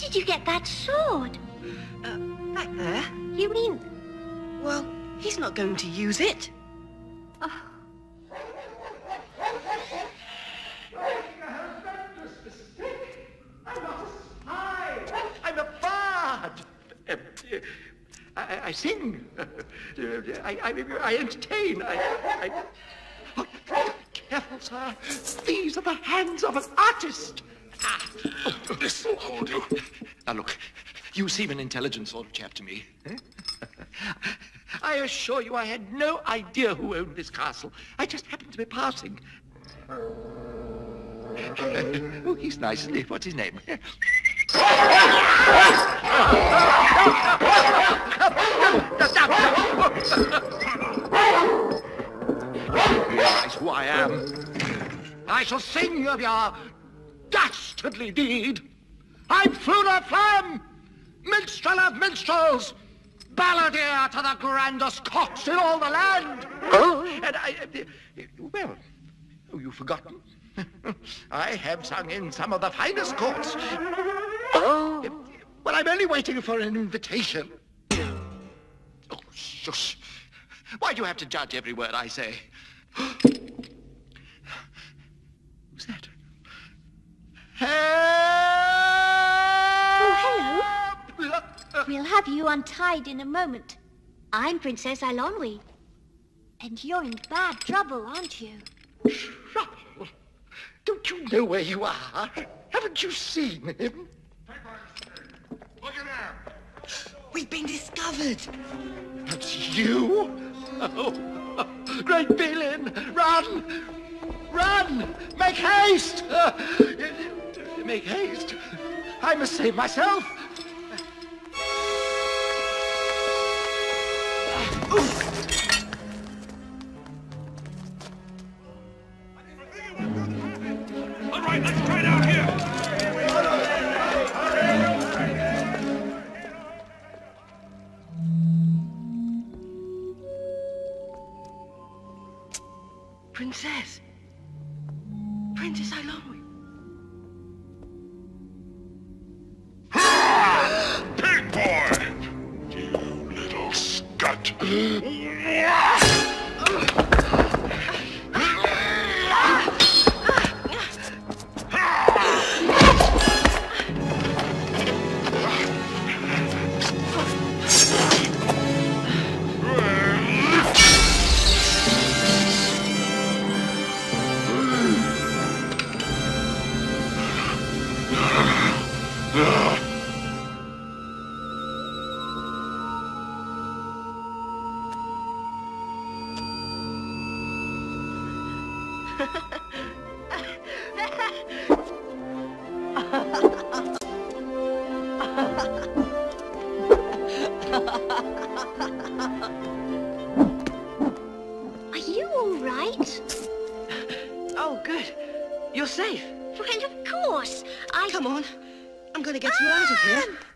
did you get that sword? Back there. You mean... Well, he's not going to use it. Oh. I'm a bard. I sing. I entertain. Oh, careful, sir. These are the hands of an artist. This will hold you. Now, look. You seem an intelligent sort of chap to me. I assure you I had no idea who owned this castle. I just happened to be passing. Oh, he's nice, isn't he? What's his name? You realize who I am. I shall sing of your dastardly deed. I'm Fluna Flam, minstrel of minstrels, balladeer to the grandest cocks in all the land. And well, you've forgotten. I have sung in some of the finest courts. Well, I'm only waiting for an invitation. Oh, shush. Why do you have to judge every word I say? Who's that? Oh, hello. We'll have you untied in a moment. I'm Princess Eilonwy. And you're in bad trouble, aren't you? Trouble? Don't you know where you are? Haven't you seen him? Look at him. We've been discovered. That's you? Oh, great villain! Run! Run! Make haste! Make haste! I must save myself! All right, let's try it out here. Princess. Princess Eilonwy. Pig boy! You little scut. Are you all right? Oh, good. You're safe. Well, of course. Come on. I'm going to get you out of here.